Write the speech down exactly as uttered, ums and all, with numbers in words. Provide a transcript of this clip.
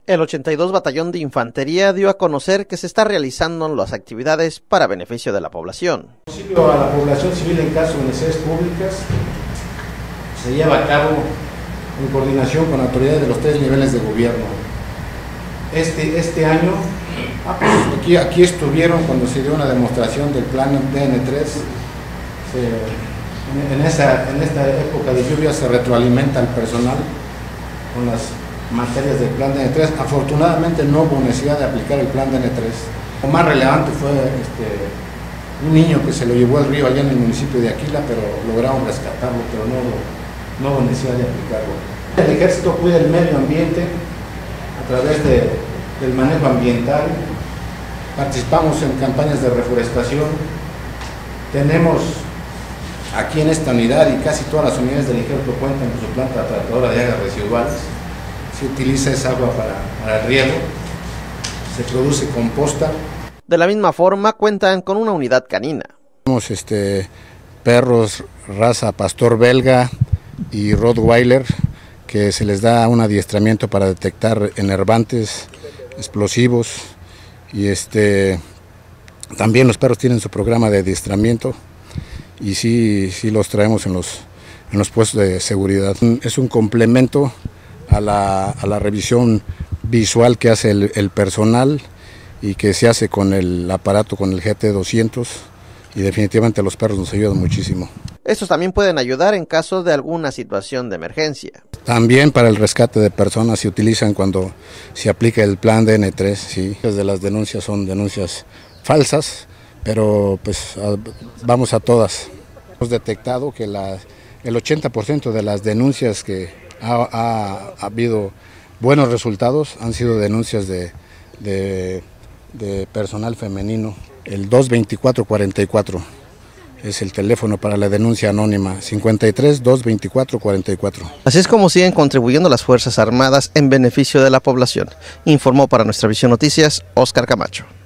El ochenta y dos Batallón de Infantería dio a conocer que se está realizando las actividades para beneficio de la población. A la población civil en caso de necesidades públicas se lleva a cabo en coordinación con autoridades de los tres niveles de gobierno. Este, este año, ah, pues aquí, aquí estuvieron cuando se dio una demostración del plan D N tres. Se, en, en, esa, en esta época de lluvia se retroalimenta el personal con las materias del plan D N tres. Afortunadamente no hubo necesidad de aplicar el plan D N tres. Lo más relevante fue este, un niño que se lo llevó al río allá en el municipio de Aquila, pero lograron rescatarlo, pero no, no hubo necesidad de aplicarlo. El ejército cuida el medio ambiente a través de, del manejo ambiental. Participamos en campañas de reforestación. Tenemos aquí en esta unidad, y casi todas las unidades del ejército cuentan con su planta tratadora de aguas residuales. Se utiliza esa agua para, para el riego, se produce composta. De la misma forma cuentan con una unidad canina. Tenemos este, perros raza pastor belga y rottweiler, que se les da un adiestramiento para detectar enervantes, explosivos, y este, también los perros tienen su programa de adiestramiento y sí, sí los traemos en los, en los puestos de seguridad. Es un complemento A la, a la revisión visual que hace el, el personal y que se hace con el aparato, con el G T doscientos, y definitivamente los perros nos ayudan muchísimo. Estos también pueden ayudar en caso de alguna situación de emergencia. También para el rescate de personas se utilizan cuando se aplica el plan D N tres, sí. Desde las denuncias son denuncias falsas, pero pues a, vamos a todas. Hemos detectado que la, el ochenta por ciento de las denuncias que Ha, ha, ha habido buenos resultados, han sido denuncias de, de, de personal femenino. El dos veinticuatro cuarenta y cuatro es el teléfono para la denuncia anónima, cincuenta y tres, dos veinticuatro cuarenta y cuatro. Así es como siguen contribuyendo las Fuerzas Armadas en beneficio de la población, informó para Nuestra Visión Noticias Oscar Camacho.